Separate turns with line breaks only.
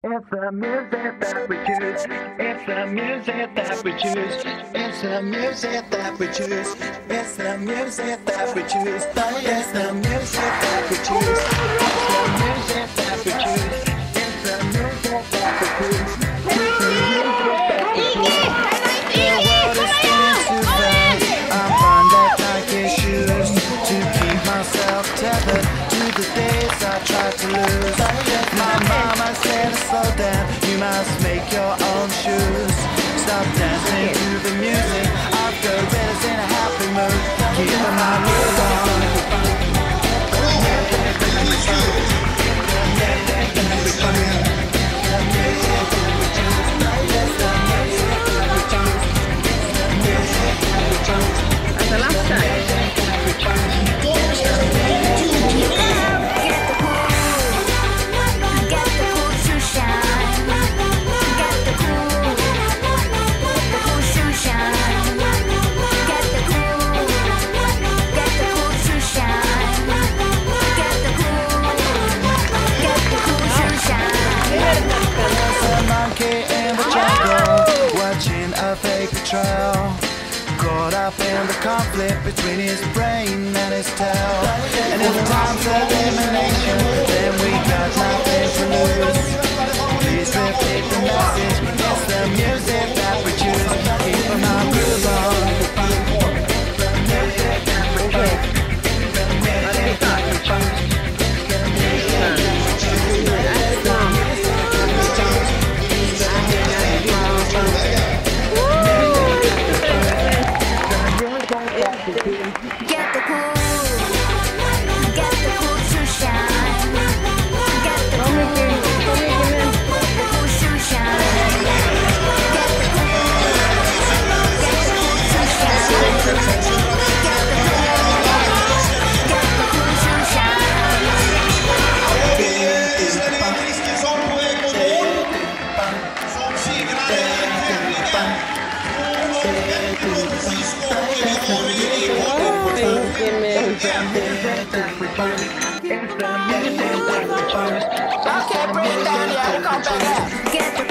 It's the music that we choose. It's the music that we choose. It's the music that we choose. It's the music that we choose. It's the music that we choose. It's the music that we choose. It's the music that we choose. It's the music that we choose. The world is spinning too fast. I find that Nike shoes to keep myself tethered to the days I tried to lose. My mama said slow down, you must make your own shoes. Stop dancing to the music of gorillas in a happy mood. Keeping my groove on.
That's the last time.
Trail. Caught up in the conflict between his brain and his tail. And in the times of elimination, then we got nothing to lose. Please repeat the message. It's the music that we choose. Keep our groove on.
Get the cool, get the cool to shine. Get the cool, get the cool to shine. Get the cool, get the cool to shine. Get the cool to
It's the music that we choose.
okay, bring it down, yeah, come back. Get the